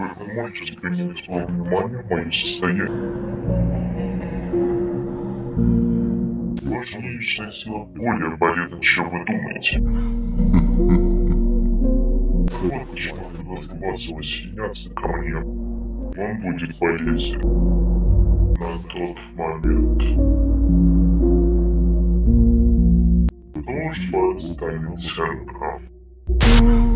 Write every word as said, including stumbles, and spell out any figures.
Вы можете принять во внимание мое состояние. Ваша личная сила более полезна, чем вы думаете. Вот почему я должен вас воссоединяться ко мне. Он будет полезен на тот момент. Дружба станет центром.